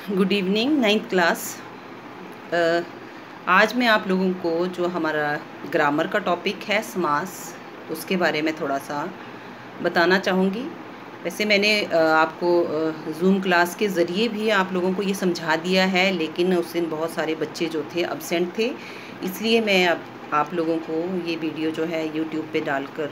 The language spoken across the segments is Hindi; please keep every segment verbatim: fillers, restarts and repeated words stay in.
Good evening ninth class. आज मैं आप लोगों को जो हमारा ग्रामर का टॉपिक है समास, उसके बारे में थोड़ा सा बताना चाहूँगी। वैसे मैंने uh, आपको जूम uh, क्लास के ज़रिए भी आप लोगों को ये समझा दिया है, लेकिन उस दिन बहुत सारे बच्चे जो थे अब्सेंट थे, इसलिए मैं अब आप लोगों को ये वीडियो जो है यूट्यूब पे डालकर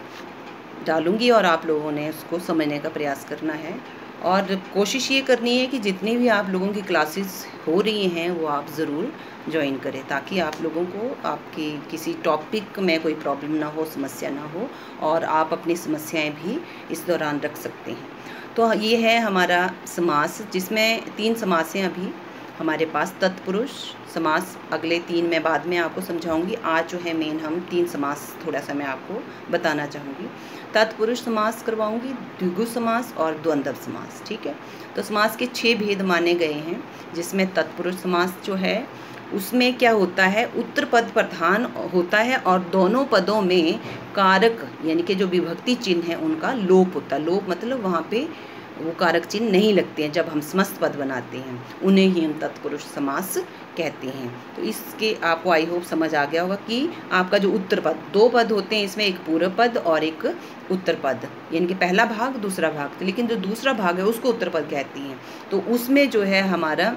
डालूँगी और आप लोगों ने उसको समझने का प्रयास करना है। और कोशिश ये करनी है कि जितनी भी आप लोगों की क्लासेस हो रही हैं वो आप ज़रूर ज्वाइन करें, ताकि आप लोगों को आपकी किसी टॉपिक में कोई प्रॉब्लम ना हो, समस्या ना हो, और आप अपनी समस्याएं भी इस दौरान रख सकते हैं। तो ये है हमारा समास, जिसमें तीन समास हैं अभी हमारे पास। तत्पुरुष समास अगले तीन मैं बाद में आपको समझाऊंगी। आज जो है मेन हम तीन समास थोड़ा सा मैं आपको बताना चाहूँगी। तत्पुरुष समास करवाऊंगी, द्विगु समास और द्वंद्व समास। ठीक है, तो समास के छह भेद माने गए हैं, जिसमें तत्पुरुष समास जो है उसमें क्या होता है, उत्तर पद प्रधान होता है और दोनों पदों में कारक यानी कि जो विभक्ति चिन्ह है उनका लोप होता है। लोप मतलब वहाँ पे वो कारक चिन्ह नहीं लगते हैं जब हम समस्त पद बनाते हैं, उन्हें ही हम तत्पुरुष समास कहते हैं। तो इसके आपको आई होप समझ आ गया होगा कि आपका जो उत्तर पद, दो पद होते हैं इसमें, एक पूर्व पद और एक उत्तर पद, यानी कि पहला भाग दूसरा भाग, लेकिन जो दूसरा भाग है उसको उत्तर पद कहती हैं। तो उसमें जो है हमारा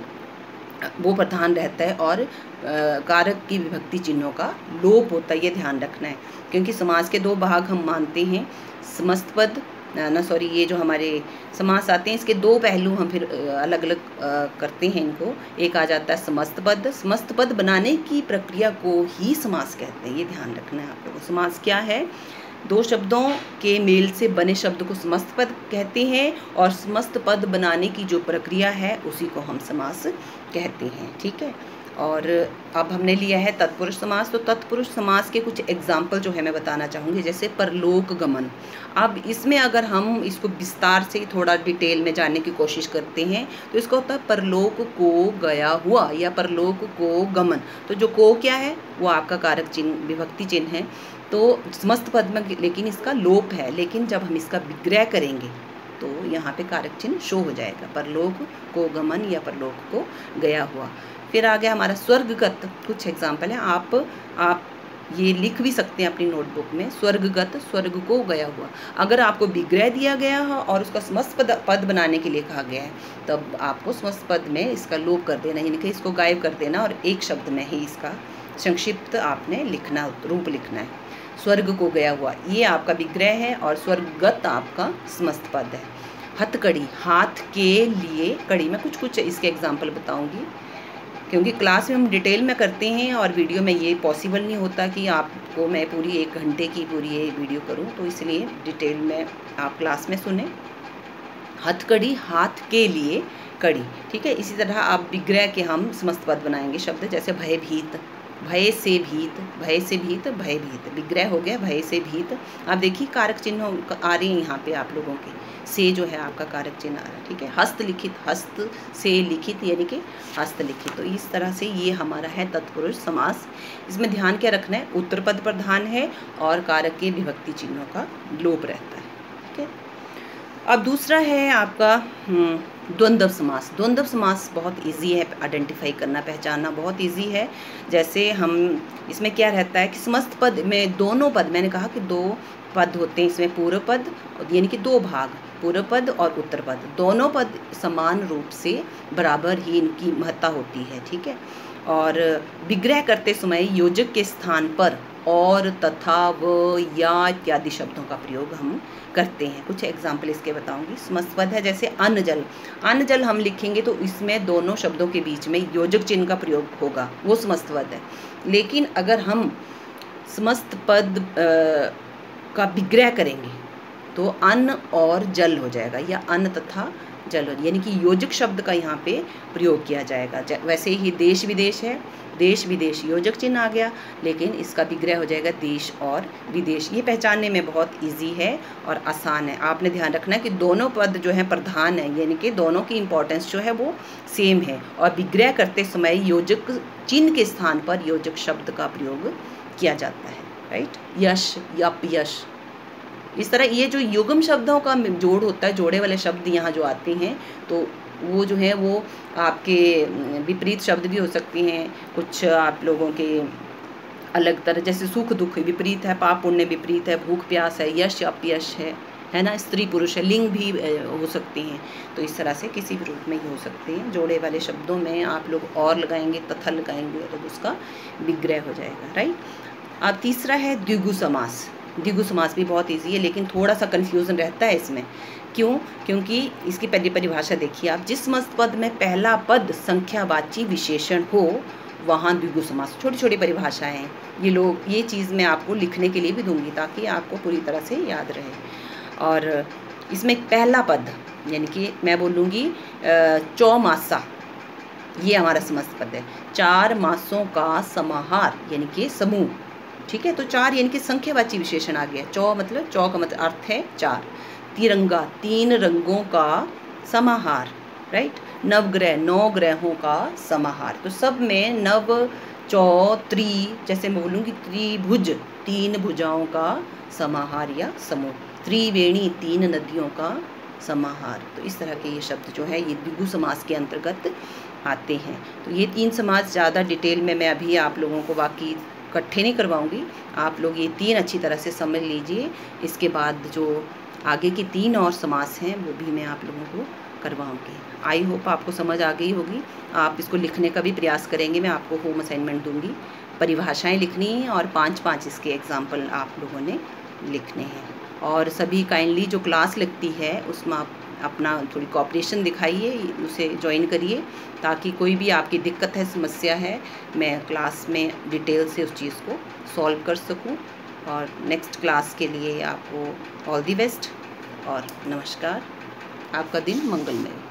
वो प्रधान रहता है और कारक की विभक्ति चिन्हों का लोप होता है, ये ध्यान रखना है। क्योंकि समास के दो भाग हम मानते हैं, समस्त पद ना सॉरी ये जो हमारे समास आते हैं इसके दो पहलू हम फिर अलग अलग करते हैं इनको। एक आ जाता है समस्त पद। समस्त पद बनाने की प्रक्रिया को ही समास कहते हैं, ये ध्यान रखना है आप लोगों को। समास क्या है, दो शब्दों के मेल से बने शब्द को समस्त पद कहते हैं, और समस्त पद बनाने की जो प्रक्रिया है उसी को हम समास कहते हैं। ठीक है, और अब हमने लिया है तत्पुरुष समास। तो तत्पुरुष समास के कुछ एग्जाम्पल जो है मैं बताना चाहूँगी, जैसे परलोक गमन। अब इसमें अगर हम इसको विस्तार से थोड़ा डिटेल में जानने की कोशिश करते हैं तो इसका होता है परलोक को गया हुआ या परलोक को गमन। तो जो को क्या है वो आपका कारक चिन्ह, विभक्ति चिन्ह है, तो समस्त पद में लेकिन इसका लोप है, लेकिन जब हम इसका विग्रह करेंगे तो यहाँ पे कारक चिन्ह शो हो जाएगा, परलोक को गमन या परलोक को गया हुआ। फिर आ गया हमारा स्वर्गगत। कुछ एग्जाम्पल है, आप आप ये लिख भी सकते हैं अपनी नोटबुक में। स्वर्गगत, स्वर्ग को गया हुआ। अगर आपको विग्रह दिया गया है और उसका समस्त पद पद बनाने के लिए कहा गया है, तब आपको समस्त पद में इसका लोप कर देना, यानी कि इसको गायब कर देना और एक शब्द में ही इसका संक्षिप्त आपने लिखना, रूप लिखना है। स्वर्ग को गया हुआ ये आपका विग्रह है और स्वर्गगत आपका समस्त पद है। हथकड़ी, हाथ के लिए कड़ी। मैं कुछ कुछ इसके एग्जाम्पल बताऊँगी, क्योंकि क्लास में हम डिटेल में करते हैं और वीडियो में ये पॉसिबल नहीं होता कि आपको मैं पूरी एक घंटे की पूरी ये वीडियो करूं, तो इसलिए डिटेल में आप क्लास में सुने। हथकड़ी, हाथ के लिए कड़ी। ठीक है, इसी तरह आप विग्रह के हम समस्त पद बनाएंगे शब्द, जैसे भयभीत, भय से भीत, भय से भीत, भयभीत, विग्रह हो गया भय से भीत। आप देखिए कारक चिन्ह आ रही हैं यहाँ पे आप लोगों के, से जो है आपका कारक चिन्ह आ रहा है। ठीक है, हस्तलिखित, हस्त से लिखित यानी कि हस्तलिखित। तो इस तरह से ये हमारा है तत्पुरुष समास। इसमें ध्यान क्या रखना है, उत्तर पद प्रधान है और कारक के विभक्ति चिन्हों का लोप रहता है। ठीक है, अब दूसरा है आपका द्वंद्व समास। द्वंद्व समास बहुत इजी है आइडेंटिफाई करना, पहचानना बहुत इजी है। जैसे हम इसमें क्या रहता है कि समस्त पद में दोनों पद, मैंने कहा कि दो पद होते हैं इसमें, पूर्व पद यानी कि दो भाग, पूर्व पद और उत्तर पद, दोनों पद समान रूप से बराबर ही इनकी महत्ता होती है। ठीक है, और विग्रह करते समय योजक के स्थान पर और, तथा, व, या इत्यादि शब्दों का प्रयोग हम करते हैं। कुछ एग्जाम्पल इसके बताऊंगी। समस्त पद है जैसे अन्न जल। अन्न जल हम लिखेंगे तो इसमें दोनों शब्दों के बीच में योजक चिन्ह का प्रयोग होगा, वो समस्त पद है। लेकिन अगर हम समस्त पद आ, का विग्रह करेंगे तो अन्न और जल हो जाएगा, या अन्न तथा जल, यानी कि योजक शब्द का यहाँ पे प्रयोग किया जाएगा। वैसे ही देश विदेश है, देश विदेश योजक चिन्ह आ गया, लेकिन इसका विग्रह हो जाएगा देश और विदेश। ये पहचानने में बहुत इजी है और आसान है। आपने ध्यान रखना है कि दोनों पद जो है प्रधान है, यानी कि दोनों की इंपॉर्टेंस जो है वो सेम है, और विग्रह करते समय योजक चिन्ह के स्थान पर योजक शब्द का प्रयोग किया जाता है। राइट, यश, यप, यश, इस तरह ये जो युग्म शब्दों का जोड़ होता है, जोड़े वाले शब्द यहाँ जो आते हैं, तो वो जो है वो आपके विपरीत शब्द भी हो सकते हैं, कुछ आप लोगों के अलग तरह, जैसे सुख दुख विपरीत है, पाप पुण्य विपरीत है, भूख प्यास है, यश अपयश है है ना, स्त्री पुरुष है, लिंग भी हो सकते हैं। तो इस तरह से किसी भी रूप में ही हो सकते हैं। जोड़े वाले शब्दों में आप लोग और लगाएंगे, तथा लगाएंगे, तो उसका विग्रह हो जाएगा, राइट। अब तीसरा है द्विगु समास। द्विगु समास भी बहुत ईजी है, लेकिन थोड़ा सा कन्फ्यूज़न रहता है इसमें। क्यों? क्योंकि इसकी पहली परिभाषा देखिए आप, जिस मस्त पद में पहला पद संख्यावाची विशेषण हो वहाँ द्विगु समास। छोटी छोटी परिभाषाएं हैं ये लोग, ये चीज़ मैं आपको लिखने के लिए भी दूंगी ताकि आपको पूरी तरह से याद रहे। और इसमें पहला पद यानी कि मैं बोलूँगी चौमासा, ये हमारा समस्त पद है। चार मासों का समाहार यानी कि समूह, ठीक है। तो चार यानी कि संख्यावाची विशेषण आ गया। चौ मतलब, चौ का मतलब अर्थ है चार। तिरंगा, तीन रंगों का समाहार, राइट। नवग्रह, नौ ग्रहों का समाहार। तो सब में नव, चौ, त्रि, जैसे मैं बोलूँगी त्रिभुज, तीन भुजाओं का समाहार या समूह। त्रिवेणी, तीन नदियों का समाहार। तो इस तरह के ये शब्द जो है ये द्विगु समास के अंतर्गत आते हैं। तो ये तीन समास ज़्यादा डिटेल में मैं अभी आप लोगों को बाकी इकट्ठे नहीं करवाऊंगी, आप लोग ये तीन अच्छी तरह से समझ लीजिए। इसके बाद जो आगे के तीन और समास हैं वो भी मैं आप लोगों को करवाऊंगी। आई होप आपको समझ आ गई होगी। आप इसको लिखने का भी प्रयास करेंगे, मैं आपको होम असाइनमेंट दूंगी। परिभाषाएं लिखनी है और पाँच पाँच इसके एग्जाम्पल आप लोगों ने लिखने हैं। और सभी काइंडली जो क्लास लगती है उसमें आप अपना थोड़ी कोऑपरेशन दिखाइए, उसे ज्वाइन करिए, ताकि कोई भी आपकी दिक्कत है, समस्या है, मैं क्लास में डिटेल से उस चीज़ को सॉल्व कर सकूं। और नेक्स्ट क्लास के लिए आपको ऑल दी बेस्ट और नमस्कार। आपका दिन मंगलमय।